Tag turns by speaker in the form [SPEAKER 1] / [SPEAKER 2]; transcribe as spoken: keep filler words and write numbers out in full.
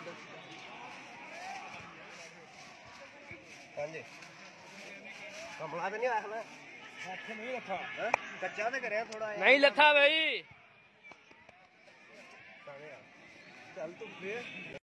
[SPEAKER 1] हाँ जी कमला तो नहीं आखना नहीं लथा कच्चा तो करे थोड़ा
[SPEAKER 2] नहीं लथा भाई
[SPEAKER 1] चल तू